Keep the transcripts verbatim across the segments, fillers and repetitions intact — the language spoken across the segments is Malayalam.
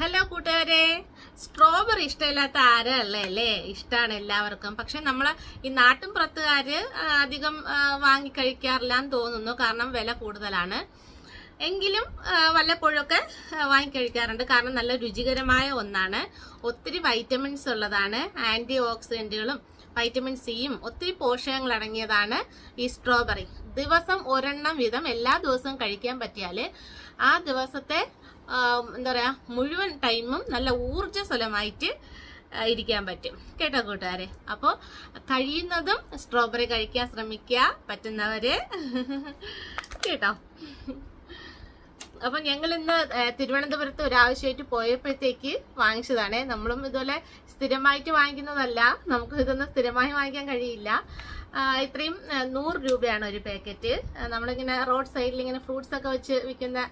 ഹലോ കൂട്ടുകാരെ, സ്ട്രോബെറി ഇഷ്ടമില്ലാത്ത ആരല്ലേ? ഇഷ്ടമാണ് എല്ലാവർക്കും. പക്ഷെ നമ്മൾ ഈ നാട്ടും പുറത്തുകാര് അധികം വാങ്ങി കഴിക്കാറില്ലാന്ന് തോന്നുന്നു, കാരണം വില കൂടുതലാണ്. എങ്കിലും വല്ലപ്പോഴൊക്കെ വാങ്ങിക്കഴിക്കാറുണ്ട്, കാരണം നല്ല രുചികരമായ ഒന്നാണ്. ഒത്തിരി വൈറ്റമിൻസ് ഉള്ളതാണ്, ആന്റി ഓക്സിഡന്റുകളും വൈറ്റമിൻ സിയും ഒത്തിരി പോഷകങ്ങൾ അടങ്ങിയതാണ് ഈ സ്ട്രോബെറി. ദിവസം ഒരെണ്ണം വീതം എല്ലാ ദിവസവും കഴിക്കാൻ പറ്റിയാല് ആ ദിവസത്തെ എന്താ പറയാ മുഴുവൻ ടൈമും നല്ല ഊർജ്ജസ്വലമായിട്ട് ഇരിക്കാൻ പറ്റും കേട്ടോ കൂട്ടുകാരെ. അപ്പോൾ കഴിയുന്നതും സ്ട്രോബെറി കഴിക്കാൻ ശ്രമിക്കുക പറ്റുന്നവര് കേട്ടോ. അപ്പൊ ഞങ്ങൾ ഇന്ന് തിരുവനന്തപുരത്ത് ഒരാവശ്യമായിട്ട് പോയപ്പോഴത്തേക്ക് വാങ്ങിച്ചതാണ്. നമ്മളും ഇതുപോലെ സ്ഥിരമായിട്ട് വാങ്ങിക്കുന്നതല്ല, നമുക്ക് ഇതൊന്നും സ്ഥിരമായി വാങ്ങിക്കാൻ കഴിയില്ല. ഇത്രയും നൂറ് രൂപയാണ് ഒരു പാക്കറ്റ്. നമ്മളിങ്ങനെ റോഡ് സൈഡിൽ ഇങ്ങനെ ഫ്രൂട്ട്സ് ഒക്കെ വെച്ച് വിൽക്കുന്ന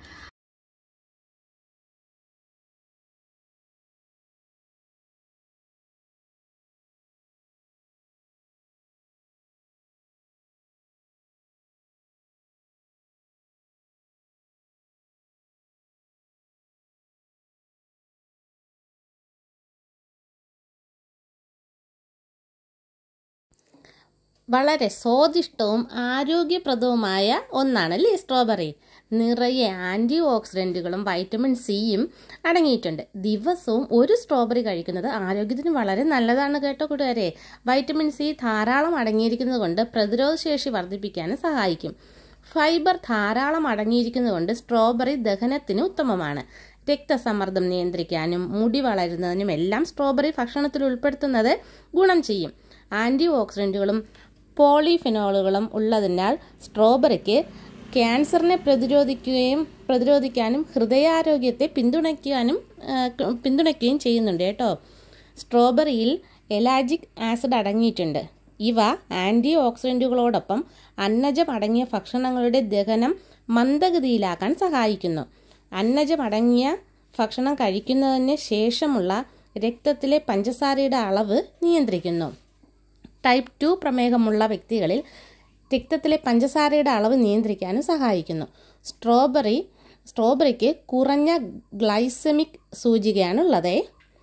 വളരെ സ്വാദിഷ്ടവും ആരോഗ്യപ്രദവുമായ ഒന്നാണല്ലേ സ്ട്രോബെറി. നിറയെ ആന്റി ഓക്സിഡന്റുകളും വൈറ്റമിൻ സിയും അടങ്ങിയിട്ടുണ്ട്. ദിവസവും ഒരു സ്ട്രോബെറി കഴിക്കുന്നത് ആരോഗ്യത്തിന് വളരെ നല്ലതാണ് കേട്ടോ കൂട്ടുകാരെ. വൈറ്റമിൻ സി ധാരാളം അടങ്ങിയിരിക്കുന്നത് കൊണ്ട് പ്രതിരോധശേഷി വർദ്ധിപ്പിക്കാനും സഹായിക്കും. ഫൈബർ ധാരാളം അടങ്ങിയിരിക്കുന്നത് കൊണ്ട് സ്ട്രോബെറി ദഹനത്തിന് ഉത്തമമാണ്. രക്തസമ്മർദ്ദം നിയന്ത്രിക്കാനും മുടി വളരുന്നതിനും എല്ലാം സ്ട്രോബെറി ഭക്ഷണത്തിൽ ഉൾപ്പെടുത്തുന്നത് ഗുണം ചെയ്യും. ആന്റി ഓക്സിഡന്റുകളും പോളിഫെനോളുകളും ഉള്ളതിനാൽ സ്ട്രോബെറിക്ക് ക്യാൻസറിനെ പ്രതിരോധിക്കുകയും പ്രതിരോധിക്കാനും ഹൃദയാരോഗ്യത്തെ പിന്തുണയ്ക്കാനും പിന്തുണയ്ക്കുകയും ചെയ്യുന്നുണ്ട് കേട്ടോ. സ്ട്രോബെറിയിൽ എലാജിക് ആസിഡ് അടങ്ങിയിട്ടുണ്ട്. ഇവ ആന്റി ഓക്സിഡന്റുകളോടൊപ്പം അന്നജം അടങ്ങിയ ഭക്ഷണങ്ങളുടെ ദഹനം മന്ദഗതിയിലാക്കാൻ സഹായിക്കുന്നു. അന്നജം അടങ്ങിയ ഭക്ഷണം കഴിക്കുന്നതിന് ശേഷമുള്ള രക്തത്തിലെ പഞ്ചസാരയുടെ അളവ് നിയന്ത്രിക്കുന്നു. ടൈപ്പ് ടു പ്രമേഹമുള്ള വ്യക്തികളിൽ രക്തത്തിലെ പഞ്ചസാരയുടെ അളവ് നിയന്ത്രിക്കാനും സഹായിക്കുന്നു. സ്ട്രോബെറി സ്ട്രോബെറിക്ക് കുറഞ്ഞ ഗ്ലൈസമിക് സൂചികയാണുള്ളത്,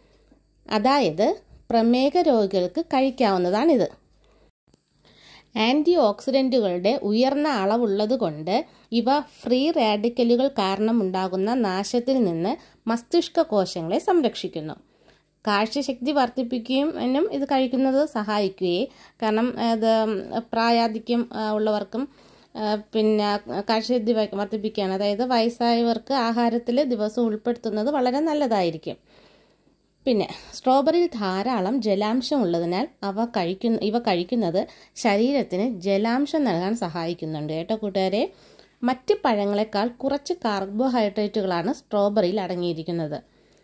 അതായത് പ്രമേഹ രോഗികൾക്ക് കഴിക്കാവുന്നതാണിത്. ആന്റി ഓക്സിഡന്റുകളുടെ ഉയർന്ന അളവുള്ളത് കൊണ്ട് ഇവ ഫ്രീ റാഡിക്കലുകൾ കാരണമുണ്ടാകുന്ന നാശത്തിൽ നിന്ന് മസ്തിഷ്ക കോശങ്ങളെ സംരക്ഷിക്കുന്നു. കാഴ്ചശക്തി വർദ്ധിപ്പിക്കുകയും ഇത് കഴിക്കുന്നത് സഹായിക്കുകയും, കാരണം ഇത് പ്രായാധിക്യം ഉള്ളവർക്കും പിന്നെ കാഴ്ചശക്തി വർദ്ധിപ്പിക്കുകയാണ്, അതായത് വയസ്സായവർക്ക് ആഹാരത്തിൽ ദിവസവും ഉൾപ്പെടുത്തുന്നത് വളരെ നല്ലതായിരിക്കും. പിന്നെ സ്ട്രോബെറിയിൽ ധാരാളം ജലാംശം ഉള്ളതിനാൽ അവ കഴിക്കുന്ന ഇവ കഴിക്കുന്നത് ശരീരത്തിന് ജലാംശം നൽകാൻ സഹായിക്കുന്നുണ്ട് കേട്ടോ കൂട്ടുകാരെ. മറ്റ് പഴങ്ങളെക്കാൾ കുറച്ച് കാർബോഹൈഡ്രേറ്റുകളാണ് സ്ട്രോബെറിയിൽ അടങ്ങിയിരിക്കുന്നത്.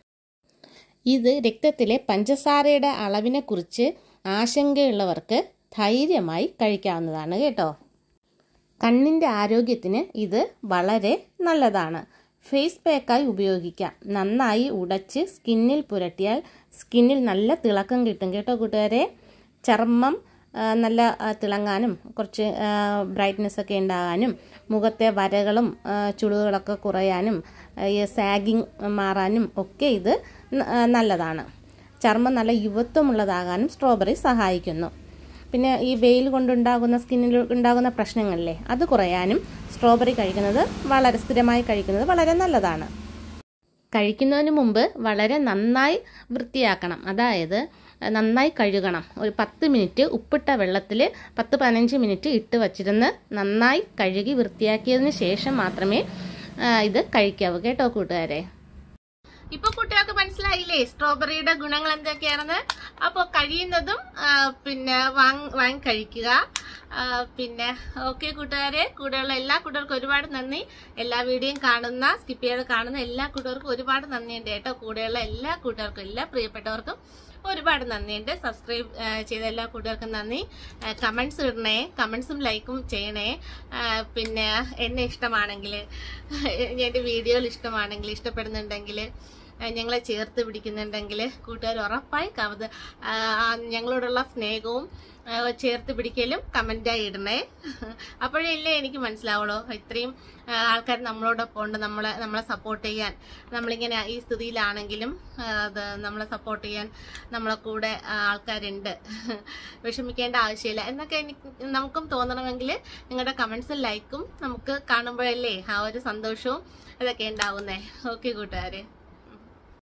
ഇത് രക്തത്തിലെ പഞ്ചസാരയുടെ അളവിനെക്കുറിച്ച് ആശങ്കയുള്ളവർക്ക് ധൈര്യമായി കഴിക്കാവുന്നതാണ് കേട്ടോ. കണ്ണിൻ്റെ ആരോഗ്യത്തിന് ഇത് വളരെ നല്ലതാണ്. ഫേസ് പാക്കായി ഉപയോഗിക്കാം. നന്നായി ഉടച്ച് സ്കിന്നിൽ പുരട്ടിയാൽ സ്കിന്നിൽ നല്ല തിളക്കം കിട്ടും കേട്ടോ കൂട്ടുകാരെ. ചർമ്മം നല്ല തിളങ്ങാനും കുറച്ച് ബ്രൈറ്റ്നെസ് ഒക്കെ ഉണ്ടാകാനും മുഖത്തെ വരകളും ചുളിവുകളൊക്കെ കുറയാനും സാഗിങ് മാറാനും ഒക്കെ ഇത് നല്ലതാണ്. ചർമ്മം നല്ല യുവത്വമുള്ളതാകാനും സ്ട്രോബെറി സഹായിക്കുന്നു. പിന്നെ ഈ വെയിൽ കൊണ്ടുണ്ടാകുന്ന സ്കിന്നിൽ ഉണ്ടാകുന്ന പ്രശ്നങ്ങളില്ലേ, അത് കുറയാനും സ്ട്രോബെറി കഴിക്കുന്നത് വളരെ സ്ഥിരമായി കഴിക്കുന്നത് വളരെ നല്ലതാണ്. കഴിക്കുന്നതിന് മുമ്പ് വളരെ നന്നായി വൃത്തിയാക്കണം, അതായത് നന്നായി കഴുകണം. ഒരു പത്ത് മിനിറ്റ് ഉപ്പിട്ട വെള്ളത്തിൽ പത്ത് പതിനഞ്ച് മിനിറ്റ് ഇട്ട് വച്ചിരുന്ന് നന്നായി കഴുകി വൃത്തിയാക്കിയതിന് ശേഷം മാത്രമേ ഇത് കഴിക്കാവൂ കേട്ടോ കൂട്ടുകാരെ. ഇപ്പൊ കുട്ടികൾക്ക് മനസ്സിലായില്ലേ സ്ട്രോബെറിയുടെ ഗുണങ്ങൾ എന്തൊക്കെയാണെന്ന്? അപ്പോൾ കഴിയുന്നതും പിന്നെ വാങ്ങി വാങ്ങി കഴിക്കുക. പിന്നെ ഓക്കെ കൂട്ടുകാരെ, കൂടെയുള്ള എല്ലാ കൂട്ടുകാർക്കും ഒരുപാട് നന്ദി. എല്ലാ വീഡിയോയും കാണുന്ന സ്കിപ്പ് ചെയ്ത് കാണുന്ന എല്ലാ കൂട്ടുകാർക്കും ഒരുപാട് നന്ദിയുണ്ട് കേട്ടോ. കൂടെയുള്ള എല്ലാ കൂട്ടുകാർക്കും എല്ലാ പ്രിയപ്പെട്ടവർക്കും ഒരുപാട് നന്ദിയുണ്ട്. സബ്സ്ക്രൈബ് ചെയ്ത എല്ലാ കൂട്ടുകാർക്കും നന്ദി. കമൻസ് ഇടണേ, കമൻസും ലൈക്കും ചെയ്യണേ. പിന്നെ എന്നെ ഇഷ്ടമാണെങ്കിൽ, എൻ്റെ വീഡിയോകൾ ഇഷ്ടമാണെങ്കിൽ, ഇഷ്ടപ്പെടുന്നുണ്ടെങ്കിൽ ഞങ്ങളെ ചേർത്ത് പിടിക്കുന്നുണ്ടെങ്കിൽ കൂട്ടുകാർ ഉറപ്പായി കവത് ഞങ്ങളോടുള്ള സ്നേഹവും ചേർത്ത് പിടിക്കലും കമന്റായി ഇടണേ. അപ്പോഴേ ഇല്ലേ എനിക്ക് മനസ്സിലാവുള്ളൂ ഇത്രയും ആൾക്കാർ നമ്മളോടൊപ്പം ഉണ്ട്, നമ്മളെ നമ്മളെ സപ്പോർട്ട് ചെയ്യാൻ. നമ്മളിങ്ങനെ ഈ സ്ഥിതിയിലാണെങ്കിലും അത് നമ്മളെ സപ്പോർട്ട് ചെയ്യാൻ നമ്മളെ കൂടെ ആൾക്കാരുണ്ട്, വിഷമിക്കേണ്ട ആവശ്യമില്ല എന്നൊക്കെ എനിക്ക് നമുക്കും തോന്നണമെങ്കിൽ നിങ്ങളുടെ കമന്റ്സും ലൈക്കും നമുക്ക് കാണുമ്പോഴല്ലേ ആ ഒരു സന്തോഷവും ഇതൊക്കെ ഉണ്ടാവുന്നേ. ഓക്കെ കൂട്ടുകാരെ.